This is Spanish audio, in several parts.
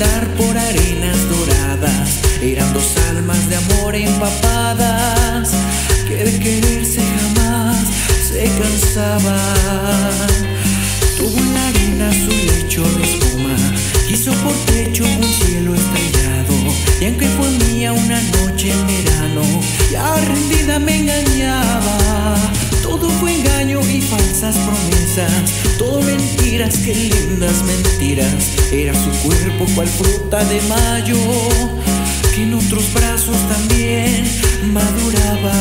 andar por arenas doradas. Eran dos almas de amor empapadas, que de quererse jamás se cansaban. Tuvo en la arena su lecho de espuma, quiso por techo un cielo estrellado. Y aunque fue mía una noche en verano, ya rendida me engañaba. Todo fue engaño y falsas promesas, todo mentiras, qué lindas mentiras. Era su cuerpo cual fruta de mayo, que en otros brazos también maduraba.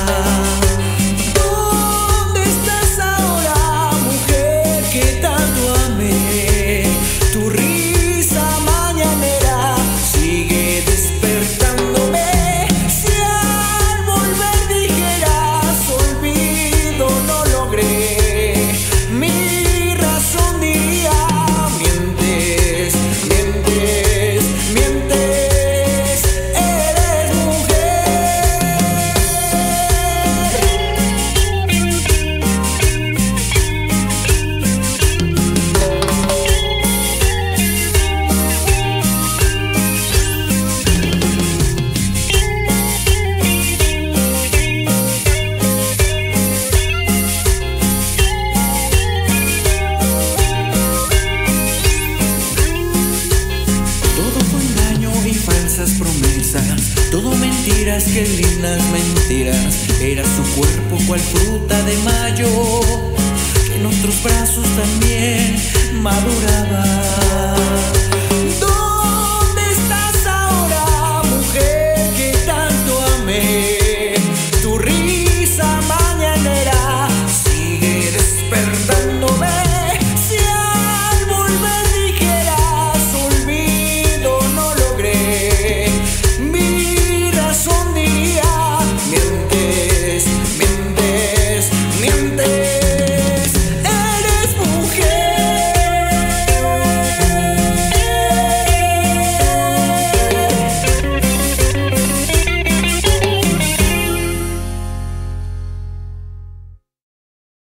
¿Dónde estás ahora, mujer que tanto amé? Tu risa mañanera sigue despertándome. Si al volver dijeras olvido no logré, mi razón diría mientes, mientes, mientes. Eres mujer. Todo fue engaño y falsas promesas, todo mentiras, qué lindas mentiras. Era su cuerpo cual fruta de mayo, que en otros brazos también maduraba.